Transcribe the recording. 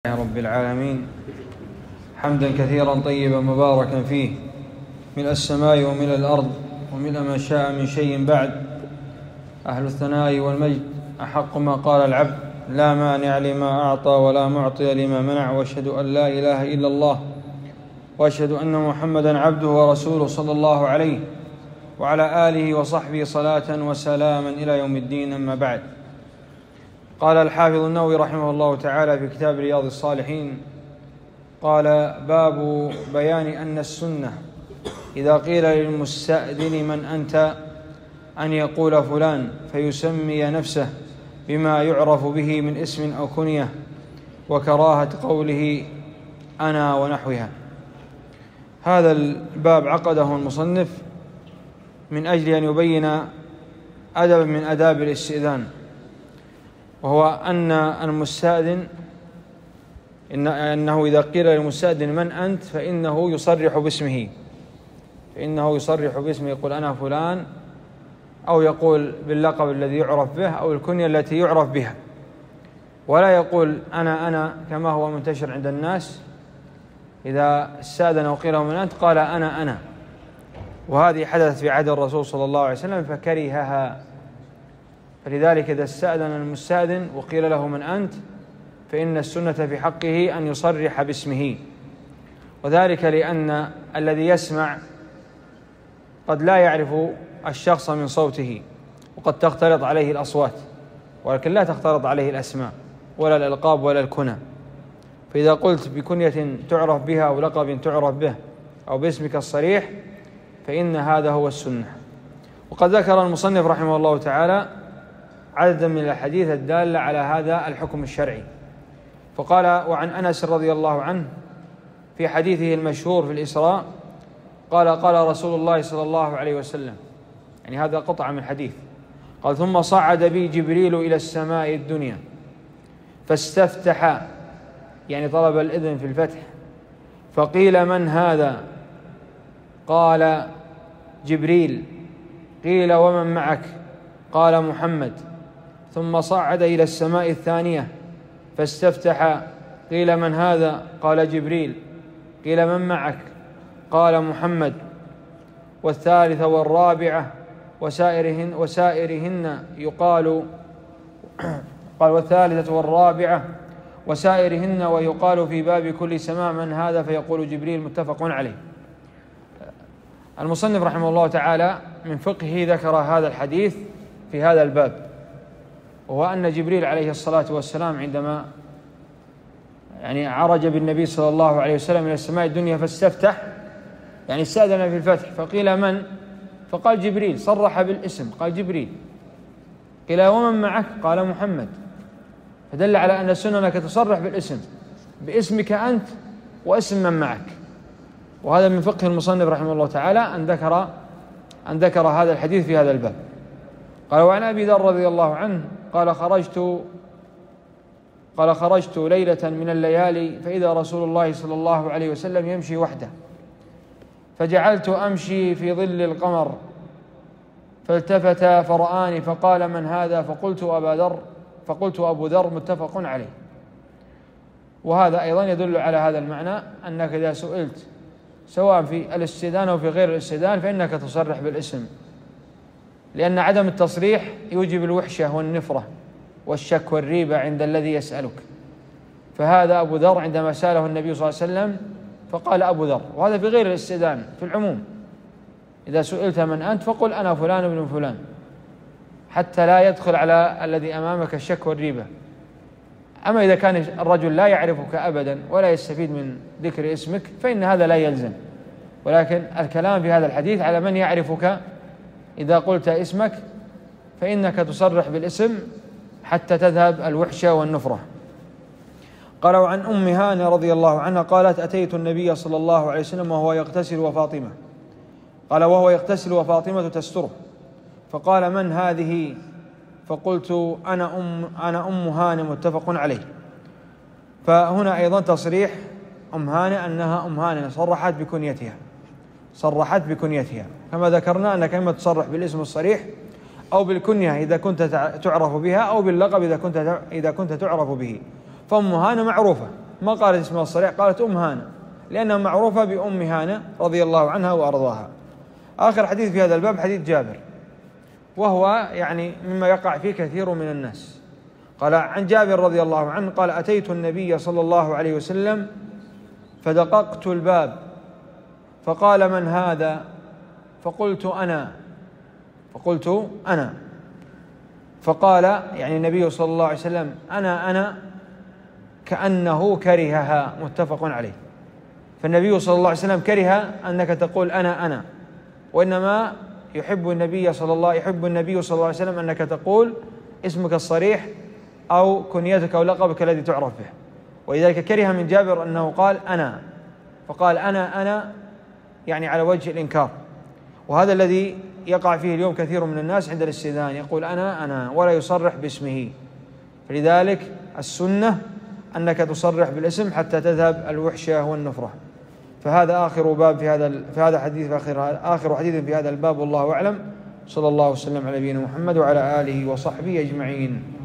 يا رب العالمين حمدا كثيرا طيبا مباركا فيه ملء السماء وملء الأرض وملء ما شاء من شيء بعد. أهل الثناء والمجد أحق ما قال العبد، لا مانع لما أعطى ولا معطي لما منع، وأشهد أن لا إله إلا الله وأشهد أن محمدا عبده ورسوله صلى الله عليه وعلى آله وصحبه صلاة وسلاما إلى يوم الدين. أما بعد، قال الحافظ النووي رحمه الله تعالى في كتاب رياض الصالحين، قال: باب بيان أن السنة إذا قيل للمستأذن من أنت أن يقول فلان، فيسمي نفسه بما يعرف به من اسم أو كنية، وكراهة قوله أنا ونحوها. هذا الباب عقده المصنف من أجل أن يبين أدب من آداب الاستئذان، وهو أن المستأذن إنه إذا قيل للمستأذن من أنت فإنه يصرح باسمه، يقول أنا فلان، أو يقول باللقب الذي يعرف به أو الكنية التي يعرف بها، ولا يقول أنا كما هو منتشر عند الناس. إذا استأذن وقيل له من أنت قال أنا، وهذه حدثت في عهد الرسول صلى الله عليه وسلم فكرهها. فلذلك إذا استأذن المستأذن وقيل له من أنت فإن السنة في حقه أن يصرح باسمه، وذلك لأن الذي يسمع قد لا يعرف الشخص من صوته، وقد تختلط عليه الأصوات، ولكن لا تختلط عليه الأسماء ولا الألقاب ولا الكنى. فإذا قلت بكنية تعرف بها أو لقب تعرف به أو باسمك الصريح فإن هذا هو السنة. وقد ذكر المصنف رحمه الله تعالى عددا من الحديث الدالة على هذا الحكم الشرعي، فقال: وعن أنس رضي الله عنه في حديثه المشهور في الإسراء قال رسول الله صلى الله عليه وسلم، يعني هذا قطعة من حديث، قال: ثم صعد بي جبريل إلى السماء الدنيا فاستفتح، يعني طلب الإذن في الفتح، فقيل من هذا؟ قال جبريل. قيل ومن معك؟ قال محمد. ثم صعد إلى السماء الثانية فاستفتح، قيل من هذا؟ قال جبريل. قيل من معك؟ قال محمد. والثالثة والرابعة وسائرهن يقال قال: والثالثة والرابعة وسائرهن ويقال في باب كل سماء من هذا؟ فيقول جبريل. متفق عليه. المصنف رحمه الله تعالى من فقهه ذكر هذا الحديث في هذا الباب، وهو أن جبريل عليه الصلاة والسلام عندما عرج بالنبي صلى الله عليه وسلم إلى السماء الدنيا فاستفتح، يعني استأذن في الفتح، فقيل من؟ فقال جبريل، صرح بالاسم، قال جبريل. قيل ومن معك؟ قال محمد. فدل على أن السنة أنك تصرح بالاسم، باسمك أنت واسم من معك. وهذا من فقه المصنف رحمه الله تعالى أن ذكر هذا الحديث في هذا الباب. قال: وعن أبي ذر رضي الله عنه قال: خرجت ليلة من الليالي فإذا رسول الله صلى الله عليه وسلم يمشي وحده، فجعلت أمشي في ظل القمر، فالتفت فرآني فقال: من هذا؟ فقلت أبو ذر. متفق عليه. وهذا أيضا يدل على هذا المعنى، أنك إذا سئلت سواء في الاستئذان أو في غير الاستئذان فإنك تصرح بالاسم، لأن عدم التصريح يوجب الوحشة والنفرة والشك والريبة عند الذي يسألك. فهذا أبو ذر عندما سأله النبي صلى الله عليه وسلم فقال أبو ذر. وهذا في غير الاستئذان، في العموم إذا سئلت من أنت فقل أنا فلان ابن فلان، حتى لا يدخل على الذي أمامك الشك والريبة. أما إذا كان الرجل لا يعرفك أبدا ولا يستفيد من ذكر اسمك فإن هذا لا يلزم، ولكن الكلام في هذا الحديث على من يعرفك. إذا قلت اسمك فإنك تصرح بالاسم حتى تذهب الوحشة والنفرة. قال: وعن أم هانة رضي الله عنها قالت: أتيت النبي صلى الله عليه وسلم وهو يغتسل وفاطمة، قال: وهو يغتسل وفاطمة تستره، فقال: من هذه؟ فقلت: أنا أم هانة. متفق عليه. فهنا أيضا تصريح أم هانة أنها أم هانة، صرحت بكنيتها، كما ذكرنا أن كلمة تصرح بالاسم الصريح أو بالكنية إذا كنت تعرف بها، أو باللقب إذا كنت تعرف به. فأم هانة معروفة ما قالت اسمها الصريح، قالت أم هانة، لأنها معروفة بأم هانة رضي الله عنها وأرضاها. آخر حديث في هذا الباب حديث جابر، وهو يعني مما يقع فيه كثير من الناس. قال عن جابر رضي الله عنه قال: أتيت النبي صلى الله عليه وسلم فدققت الباب فقال: من هذا؟ فقلت أنا. فقال يعني النبي صلى الله عليه وسلم: أنا كأنه كرهها. متفق عليه. فالنبي صلى الله عليه وسلم كره أنك تقول أنا، وإنما يحب النبي صلى الله عليه وسلم أنك تقول اسمك الصريح أو كنيتك أو لقبك الذي تعرف به. ولذلك كره من جابر أنه قال أنا، فقال أنا يعني على وجه الإنكار. وهذا الذي يقع فيه اليوم كثير من الناس عند الاستئذان، يقول أنا ولا يصرح باسمه. فلذلك السنة أنك تصرح بالاسم حتى تذهب الوحشة والنفرة. فهذا آخر باب في هذا حديث، آخر حديث في هذا الباب، والله أعلم. صلى الله وسلم على نبينا محمد وعلى آله وصحبه أجمعين.